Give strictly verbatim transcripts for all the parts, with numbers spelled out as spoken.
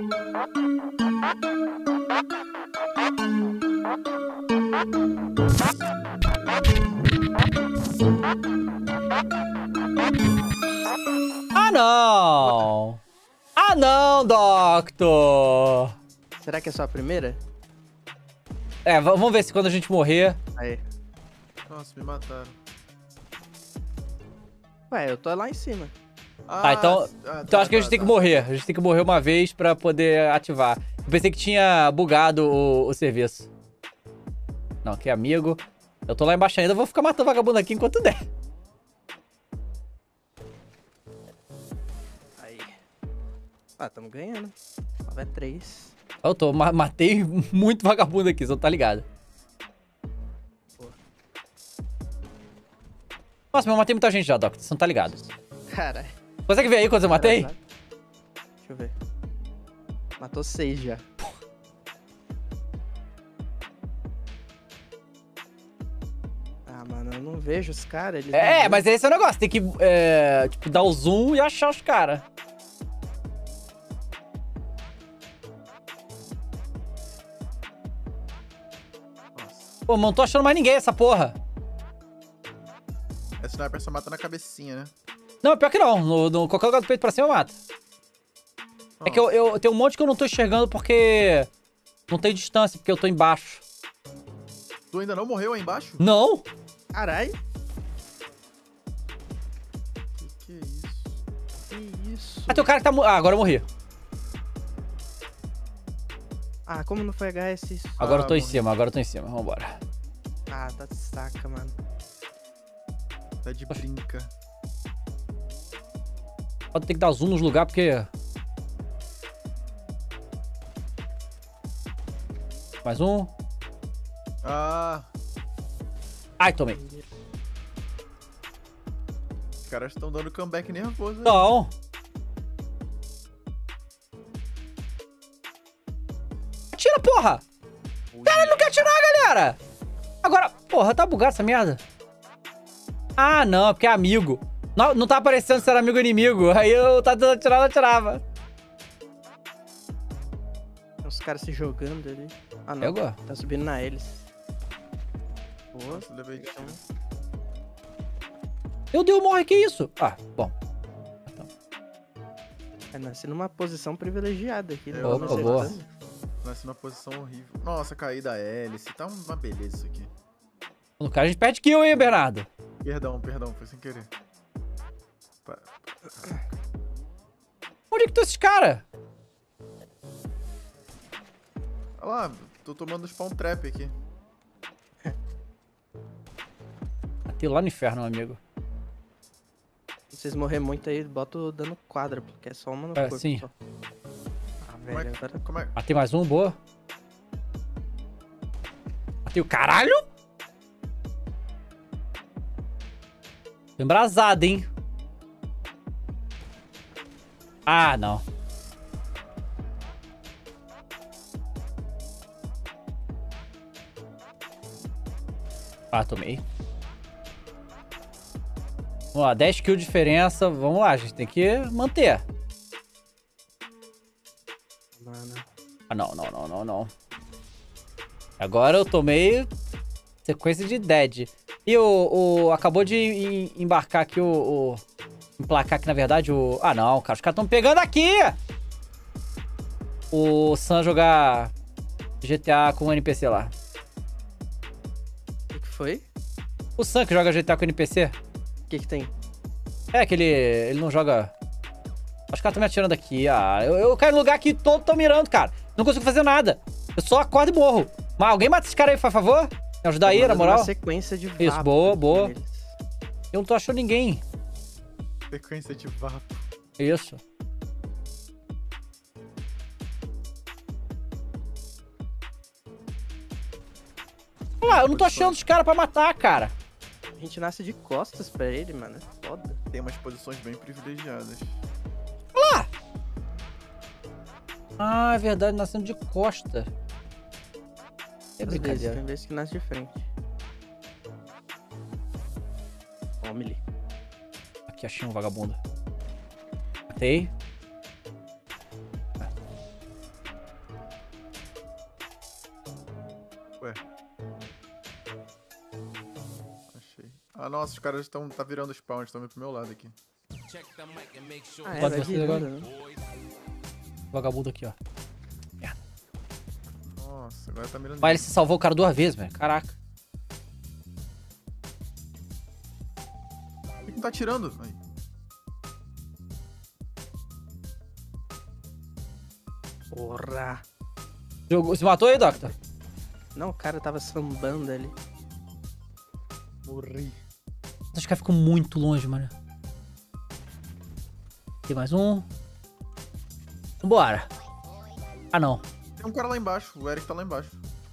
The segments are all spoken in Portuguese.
Ah, não! Ah, não, Doctor! Será que é só a primeira? É, vamos ver se quando a gente morrer... Aí. Nossa, me mataram. Ué, eu tô lá em cima. Ah, Tá, então, ah, tá, então acho que a tá, gente tem tá. que morrer. A gente tem que morrer uma vez pra poder ativar. Eu pensei que tinha bugado o, o serviço. Não, aqui é amigo. Eu tô lá embaixo ainda, eu vou ficar matando vagabundo aqui enquanto der. Aí. Ah, tamo ganhando. nove a três. Eu tô, ma- matei muito vagabundo aqui, você não tá ligado. Nossa, mas eu matei muita gente já, Doc, você não tá ligado. Caralho. Consegue ver aí quantos eu matei? Deixa eu ver. Matou seis já. Ah, mano, eu não vejo os caras. eles não É, veem. mas esse é o negócio, tem que, é, tipo, dar o zoom e achar os caras. Nossa. Pô, não tô achando mais ninguém essa porra. Essa sniper só mata na cabecinha, né? Não, pior que não. No, no qualquer lugar do peito pra cima eu mato. É que eu, eu tenho um monte que eu não tô enxergando porque não tem distância, porque eu tô embaixo. Tu ainda não morreu aí embaixo? Não? Caralho. Que que é isso? Que isso? Ah, tem o cara que tá... mo- Ah, agora eu morri. Ah, como não foi H S isso? Agora eu tô em morri. cima, agora eu tô em cima. Vambora. Ah, tá de saca, mano. Tá de brinca. Pode ter que dar zoom nos lugares porque... Mais um. Ah, Ai, tomei. os caras estão dando comeback nervoso aí. Não. Atira, porra! Cara, ele não quer atirar, galera! Agora, porra, tá bugado essa merda. Ah, não, é porque é amigo. Não, não tá aparecendo se era amigo ou inimigo. Aí eu tava tentando atirar, não atirava. Os caras se jogando ali. Ah, não. Pegou. Tá subindo na hélice. Boa. Nossa, levei de... Meu Deus, morre, que isso? Ah, bom. É, nasci numa posição privilegiada aqui. né? Opa, Não sei boa. quando. Nasce numa posição horrível. Nossa, caí da hélice. Tá uma beleza isso aqui. No cara a gente perde kill, hein, Bernardo? Perdão, perdão, foi sem querer. Pa- Onde é que estão esses caras? Olha lá, tô tomando spawn trap aqui. Bateu lá no inferno, meu amigo. Se vocês morrer muito aí, bota o dano quádruplo, que é só uma no É, corpo. sim. Só. Ah, Como é velho, que... agora... Como é... Matei mais um, boa. Matei o caralho? Tô embrasado, hein? Ah, não. Ah, tomei. Vamos lá, dez kills de diferença. Vamos lá, a gente tem que manter. Mano. Ah, não, não, não, não, não. Agora eu tomei sequência de dead. E o... o acabou de em- embarcar aqui o, o... Emplacar aqui, na verdade, o... Ah, não, cara. Os caras estão pegando aqui! O Sam jogar G T A com o N P C lá. O que, que foi? O Sam que joga G T A com o N P C. O que que tem? É que ele... Ele não joga... Os caras estão me atirando aqui. Ah, eu, eu caio no lugar que todos estão mirando, cara. Não consigo fazer nada. Eu só acordo e morro. Mas alguém mata esse cara aí, por favor? Me ajudar aí, na Mandando moral? uma sequência de Isso, vapo boa, aqui boa. neles. Eu não tô achando ninguém. Sequência de vapo. Isso. Olha lá, eu não tô achando os caras pra matar, cara. A gente nasce de costas pra ele, mano. É foda. Tem umas posições bem privilegiadas. Ah, é verdade, nascendo de costa. É Às vezes, brincadeira. tem vezes que nasce de frente. Tome-lhe. Aqui, achei um vagabundo. Matei. Ah, nossa, os caras estão tá virando spawn, estão vindo pro meu lado aqui. Ah, é, Pode vai você agora. virando, né? Vagabundo aqui, ó. Nossa, agora tá mirando. Mas ele se salvou o cara duas vezes, velho. Caraca. Por que não tá atirando? Aí. Porra. Jogou... Se matou aí, Doctor? Não, o cara tava sambando ali. Morri. Acho que ficou muito longe, mano. Tem mais um. Vambora. Ah, não. Tem um cara lá embaixo, o Eric tá lá embaixo.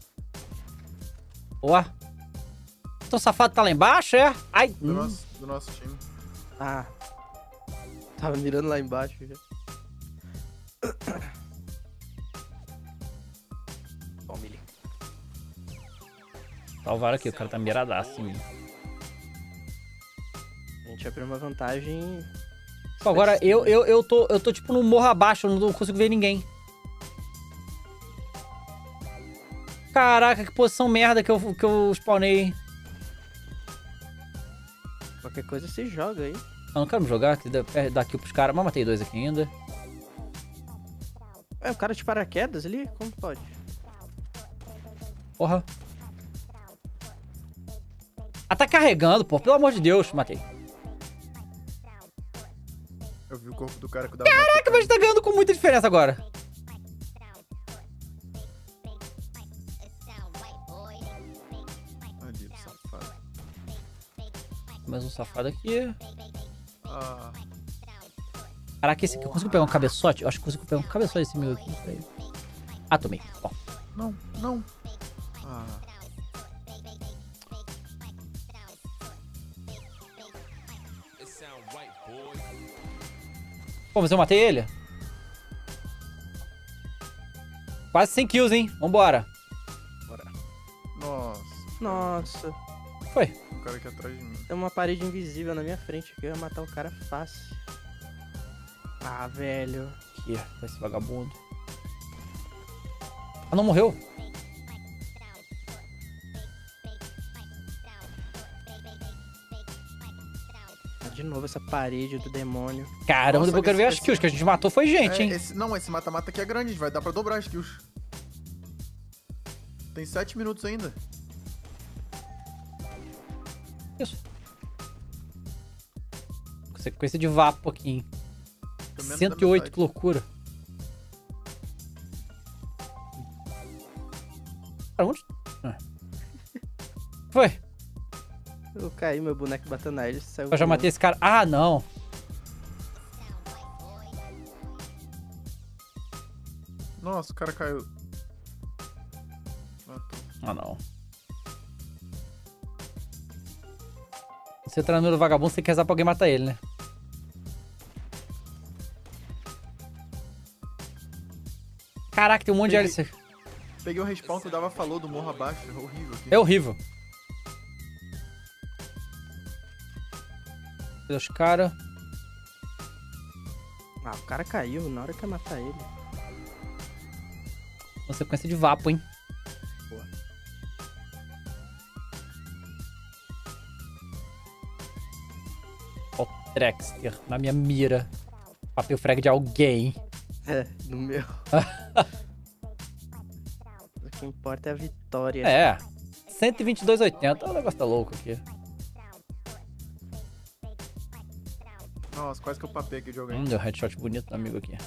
Boa. Então o safado tá lá embaixo, é? Ai. Do, Hum. nosso, do nosso time. Ah. Tava mirando lá embaixo já. Bom, Mili. Salvaram aqui, o cara tá miradaço em mim. A gente abriu uma vantagem. Pô, agora eu, eu, eu, tô, eu tô tipo no morro abaixo, eu não consigo ver ninguém. Caraca, que posição merda que eu, que eu spawnei. Qualquer coisa se joga aí. Eu não quero me jogar, que dá, é, dá kill pros caras. Mas matei dois aqui ainda. É, o cara de paraquedas ali? Como pode? Porra. Ah, tá carregando, pô. Pelo amor de Deus. Matei. Eu vi o corpo do cara que dava. Caraca, mas tá ganhando com muita diferença agora. Maldito safado. Mais um safado aqui. Ah, Caraca, esse aqui. Eu consigo pegar um cabeçote? Eu acho que consigo pegar um cabeçote desse meu aqui. Peraí. Ah, tomei. Bom. não, não. Ah, Pô, mas eu matei ele? Quase cem kills, hein? Vambora. nossa. Nossa. Foi. Tem um cara aqui atrás de mim. Tem uma parede invisível na minha frente que eu ia matar o cara fácil. Ah, velho. Aqui, tá esse vagabundo. Ah, não morreu? Ah, de novo essa parede do demônio. Caramba, Nossa, depois eu quero ver as esse- kills que a gente matou foi gente, É, hein? esse, não, esse mata-mata aqui é grande, vai dar pra dobrar as kills. Tem sete minutos ainda. Isso. Sequência de vapo aqui, hein? Pelo menos da cento e oito, metade. que loucura. Cara, onde? Ah. Foi. Eu caí, meu boneco bateu na ele, saiu. Eu já matei esse cara. Ah, não. Nossa, o cara caiu. Matou. Ah, não. Você tá no meio do vagabundo, você tem que rezar pra alguém matar ele, né? Caraca, tem um monte de Peguei. hélice. Peguei o respawn que o Dava falou do morro abaixo. É horrível aqui. É horrível. Os caras. Ah, o cara caiu na hora que eu ia matar ele. Uma sequência de vapo, hein? Boa. Ó, Trexter na minha mira. Papel frag de alguém. É, no meu. O que importa é a vitória. É. cento e vinte e dois vírgula oitenta. O negócio tá louco aqui. Nossa, quase que eu papei aqui de alguém. Hum, deu headshot bonito no amigo aqui.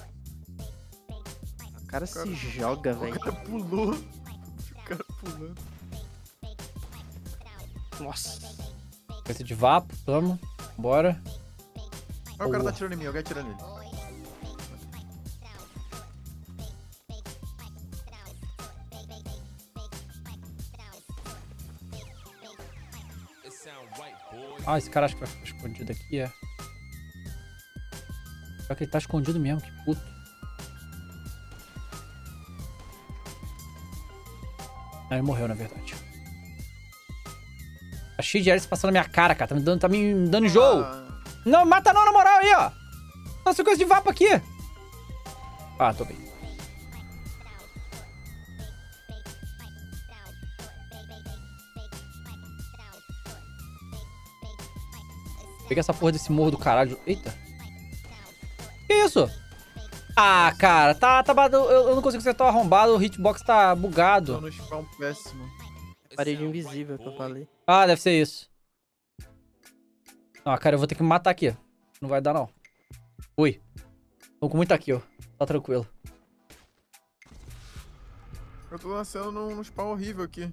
O cara se Cara, joga, O velho. cara pulou. O cara pulando. Nossa. Sequência de vapo, tamo. Bora. Ah, o cara Boa. tá atirando em mim, alguém atirando nele. Ah, esse cara acho que vai ficar escondido aqui, é. Pior que ele tá escondido mesmo, que puto. Ah, ele morreu, na verdade. Tá cheio de hélice passando na minha cara, cara. Tá me dando, tá me dando enjoo. Ah, Não, mata não, na moral, aí, ó. Nossa, coisa de vapo aqui. Ah, tô bem. Peguei essa porra desse morro do caralho. Eita. Que isso? Ah, cara, tá, tá, eu, eu não consigo acertar o arrombado, o hitbox tá bugado. Tô no spawn péssimo. Parede invisível que eu falei. Ah, deve ser isso. Ah, cara, eu vou ter que me matar aqui. Não vai dar, não. Ui. Tô com muito aqui, ó. Tá tranquilo. Eu tô nascendo num, num spawn horrível aqui.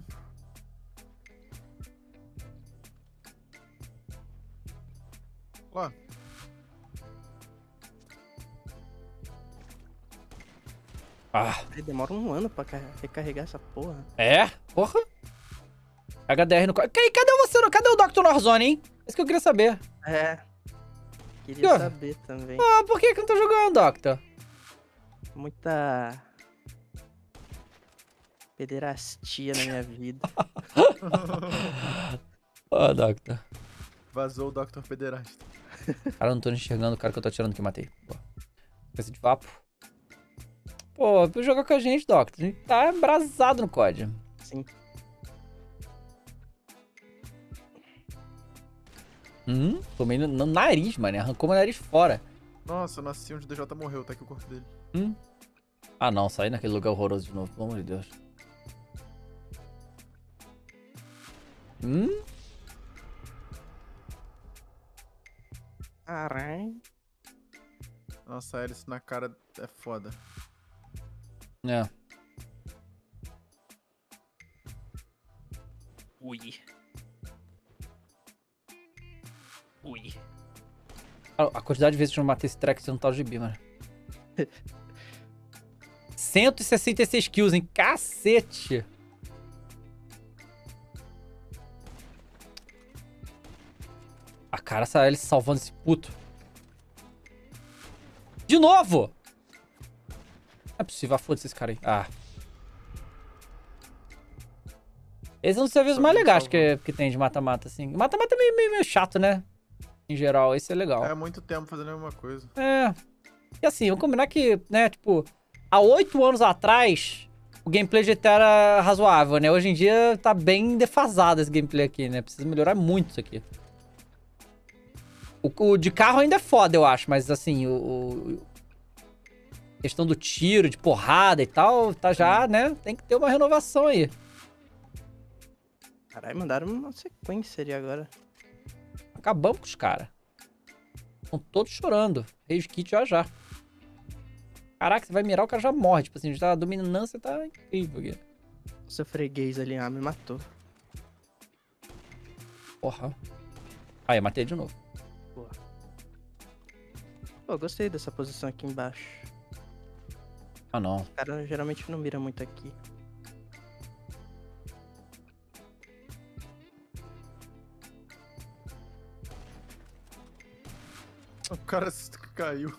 Lá. Ah. Aí demora um ano pra car- recarregar essa porra. É? Porra. H D R no... Cadê você? Cadê o doutor Warzone, hein? Isso que eu queria saber. É. Queria Que houve? saber também. Ah, por que que eu não tô jogando, Doctor? Muita... pederastia na minha vida. Ah, Doctor. Vazou o doutor Pederasta. Cara, eu não tô enxergando o cara que eu tô atirando que matei. Pô. Esse de vapo. Pô, pra jogar com a gente, Doctor. A gente tá embrasado no C O D. Sim. Hum, tomei no, no nariz, mano. Arrancou meu nariz fora. Nossa, eu nasci onde o D J morreu, tá aqui o corpo dele. Hum. Ah, não. Saí naquele lugar horroroso de novo. Pelo amor de Deus. Hum? Caralho. Nossa, a hélice na cara é foda. É. Ui. Ui. A a quantidade de vezes que eu matei esse track não tá o gibi, mano. cento e sessenta e seis kills, hein? Cacete! A cara, essa hélice salvando esse puto. De novo! Não é possível, ah, foda-se esse cara aí. Ah. Esse é um dos serviços Só mais me legais salvou. que, que tem de mata-mata, assim. Mata-mata é meio, meio, meio chato, né? Em geral, esse é legal. É muito tempo fazendo a mesma coisa. É. E assim, vamos combinar que, né, tipo, há oito anos atrás, o gameplay de G T A era razoável, né? Hoje em dia tá bem defasado esse gameplay aqui, né? Precisa melhorar muito isso aqui. O, o de carro ainda é foda, eu acho, mas assim, o, o- questão do tiro, de porrada e tal, tá já, né? Tem que ter uma renovação aí. Caralho, mandaram uma sequência ali agora. Acabamos com os caras. Estão todos chorando. Rage Kit já já. Caraca, você vai mirar, o cara já morre. Tipo assim, já a dominância tá incrível aqui. Seu freguês ali, ah, me matou. Porra. Aí, eu matei de novo. Pô, gostei dessa posição aqui embaixo. Ah, não. O cara geralmente não mira muito aqui. O cara s- caiu.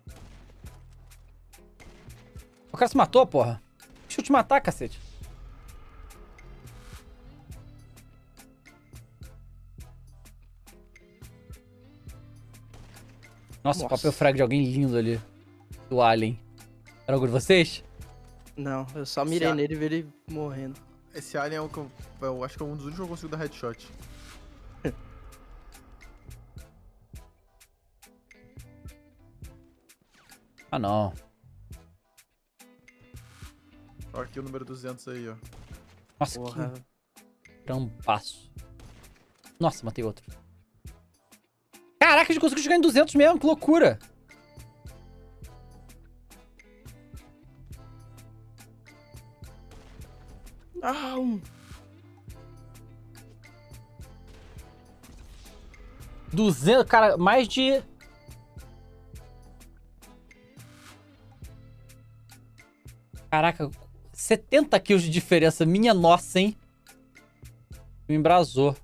O cara se matou, porra. Deixa eu te matar, cacete. Nossa, Nossa. o papel frag de alguém lindo ali. Do Alien. Era algum de vocês? Não, eu só mirei Se a- nele e vi ele morrendo. Esse alien é o que eu, eu acho que é um dos únicos que eu consigo dar headshot. Ah, não. Ó, aqui o número duzentos aí, ó. Nossa, Porra. que trambaço. Nossa, matei outro. Caraca, a gente conseguiu chegar em duzentos mesmo, que loucura. Não! duzentos, cara, mais de... Caraca, setenta kills de diferença. Minha nossa, hein? Me embrasou.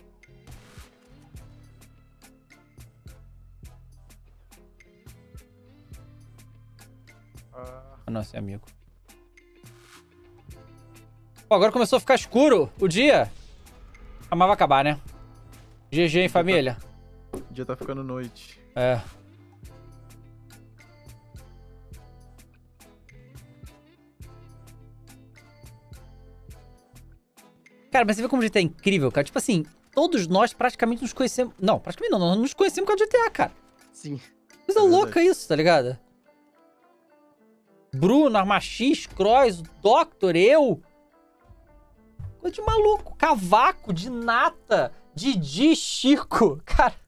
Ah, Ah, não, esse é amigo. Pô, agora começou a ficar escuro o dia. Ah, mas vai acabar, né? G G, hein, família? o dia tá ficando noite. É. Cara, mas você vê como o G T A é incrível, cara? Tipo assim, todos nós praticamente nos conhecemos... Não, praticamente não, nós nos conhecemos por causa do G T A, cara. Sim. Coisa É louca verdade. isso, tá ligado? Bruno, Arma X, Cross, Doctor, eu. Coisa de maluco. Cavaco, de Nata, Didi, Chico. Cara,